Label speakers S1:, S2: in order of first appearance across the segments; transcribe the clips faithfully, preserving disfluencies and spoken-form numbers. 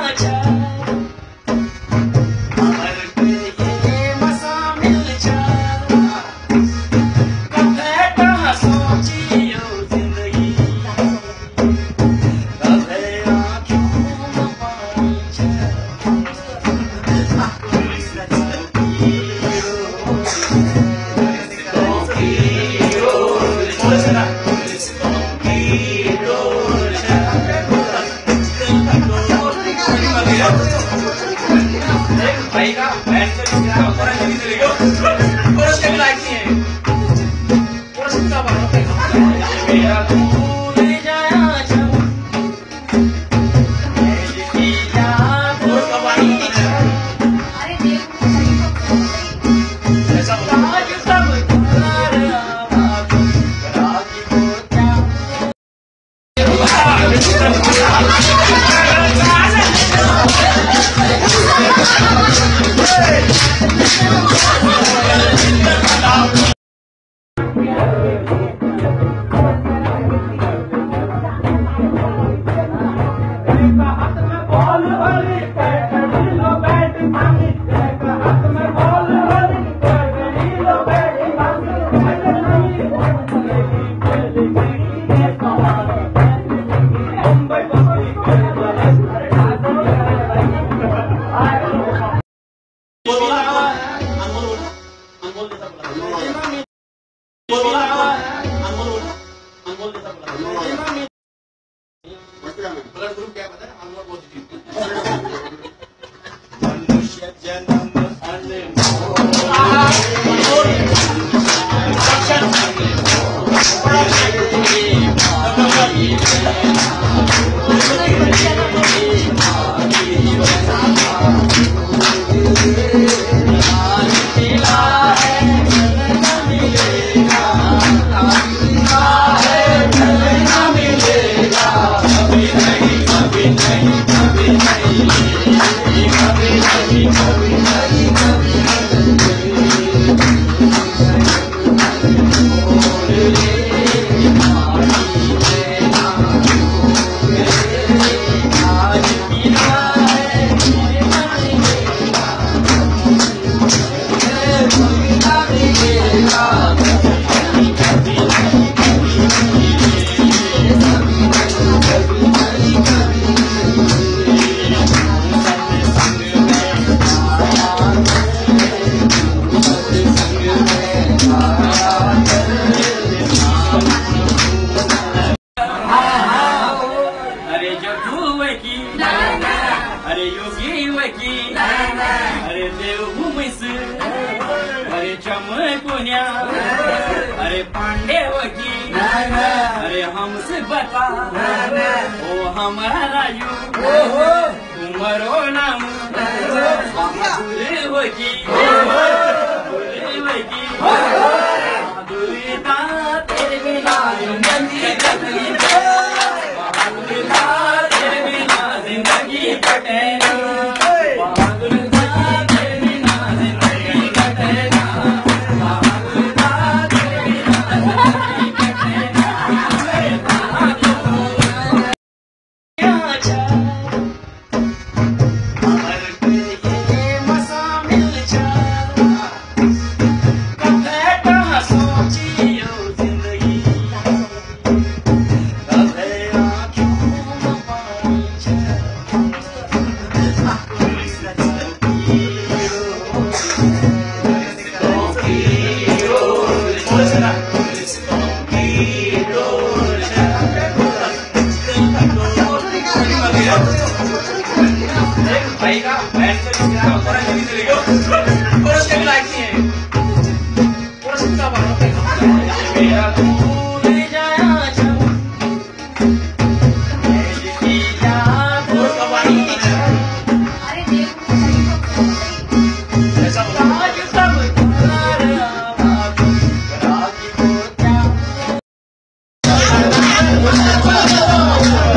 S1: अरे पांडे वकी अरे हमसे बता ओ हमारा राजू तुम्हारो नाम वकी वकी दुर्गा तेरे बिना जिंदगी तेरे बिना जिंदगी कटे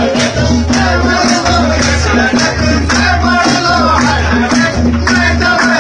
S2: Let's go.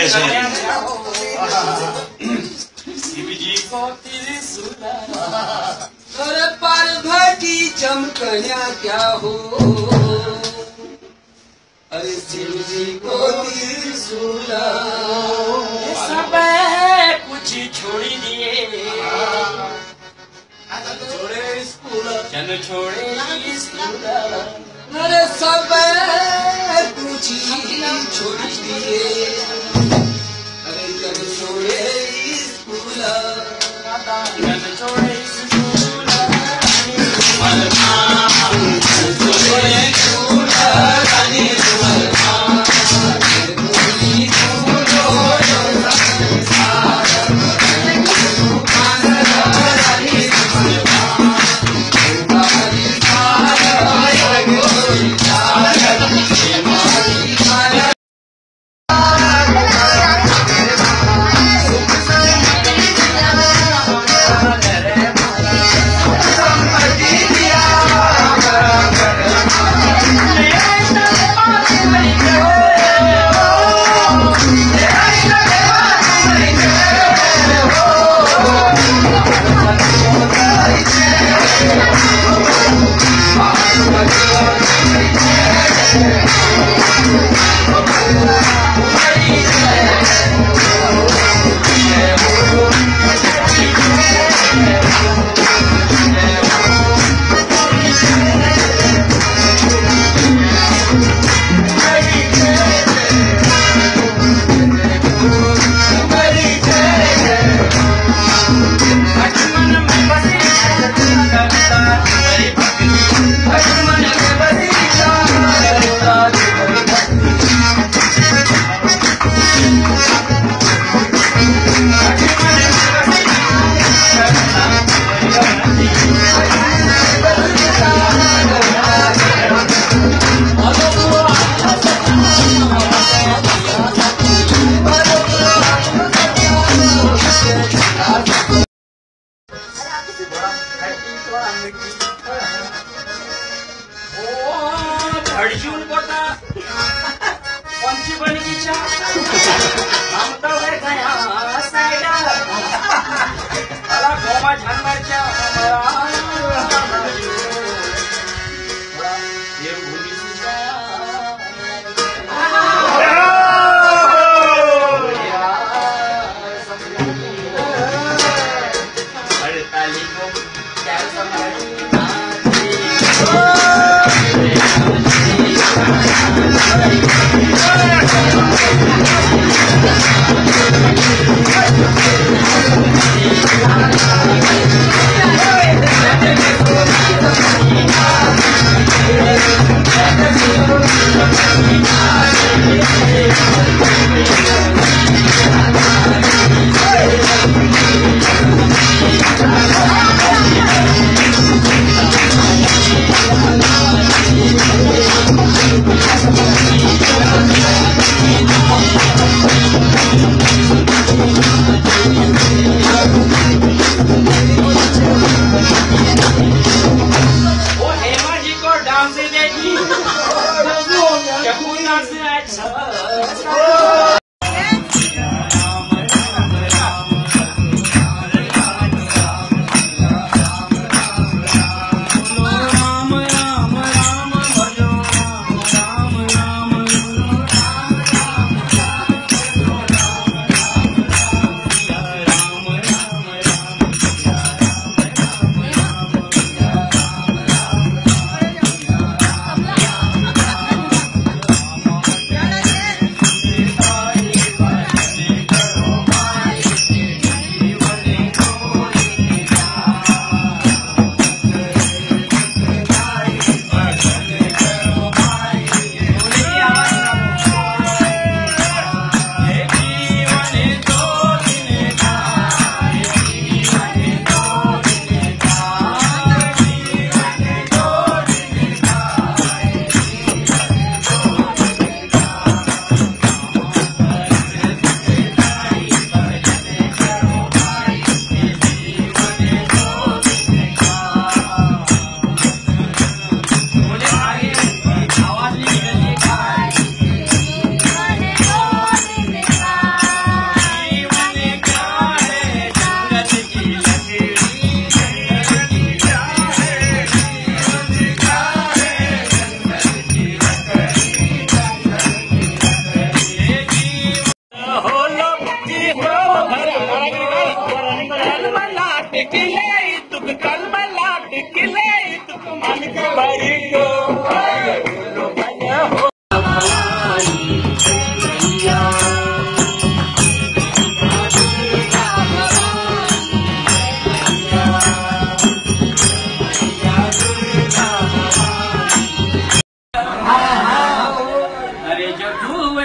S1: शिव जी को त्रिशूल
S2: अरे पार्वती चमकया क्या हो, अरे शिव जी को त्रिशूल
S1: सब कुछ छोड़ी दिए,
S2: छोड़े स्कूल,
S1: चल छोड़े स्कूल,
S2: अरे सब कुछ छोड़ दिए, अरे चल छोड़े स्कूल,
S1: चल छोड़े स्कूल,
S2: छोड़े स्कूल, रानी
S1: अर्जुन कोटा पंची बन की चा हम तो है गया साइडा अला गोमा जानवर क्या ये भूमि सुजा अरे ताली को क्या समझ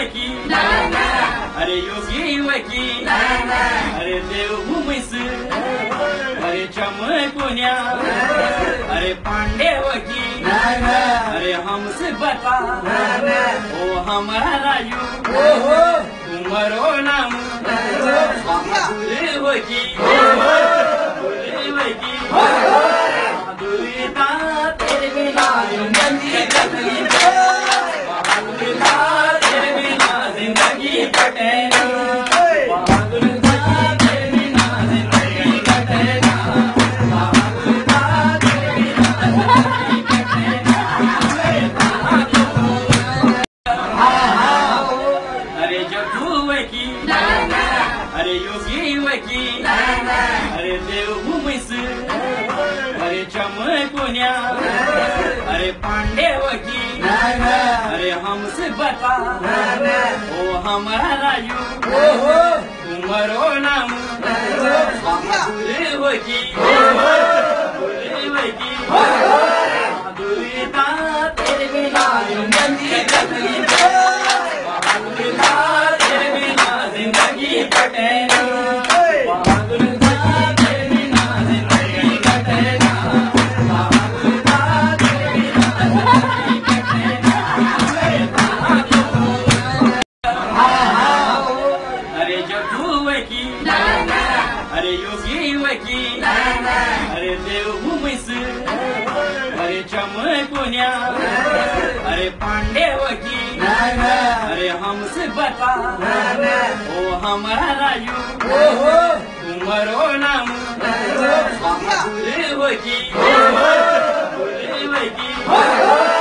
S1: वकी अरे योगी वकी अरे देव भूमिस अरे चमकुन्या अरे पांडे वकी अरे हमसे बता ओ हमारा राजू तुम्हारो नाम बहादुर वकी वकी बहादुरता तेरे बिना जिंदगी कटनी बहादुरता तेरे बिना जिंदगी कटे ना बहादुरता तेरे बिना जिंदगी कटे ना बहादुरता तेरे बिना जिंदगी कटे ना अरे जग्गू वकी अरे योगी वकी अरे देव भूमिस अरे चमकुन्या अरे पांडे वकी अरे हमसे बता ओ हमारा राजू तुम्हारो नाम बहादुर वकी वकी बहादुरता तेरे बिना जिंदगी कटनी बहादुरता तेरे बिना जिंदगी कटे ना बहादुरता तेरे बिना जिंदगी कटे ना बहादुरता तेरे बिना जिंदगी कटे ना अरे जग्गू वकी अरे योगी वकी अरे देव भूमिस अरे चमकुन्या अरे पांडे वकी अरे हमसे बता ओ हमारा राजू तुम्हारो नाम बहादुर वकी वकी